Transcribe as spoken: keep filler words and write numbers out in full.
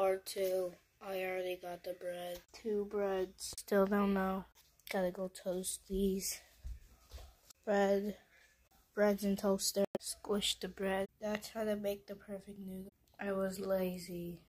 Part two. I already got the bread. Two breads. Still don't know. Gotta go toast these. Bread. Bread's in toaster. Squish the bread. That's how to make the perfect noodle. I was lazy.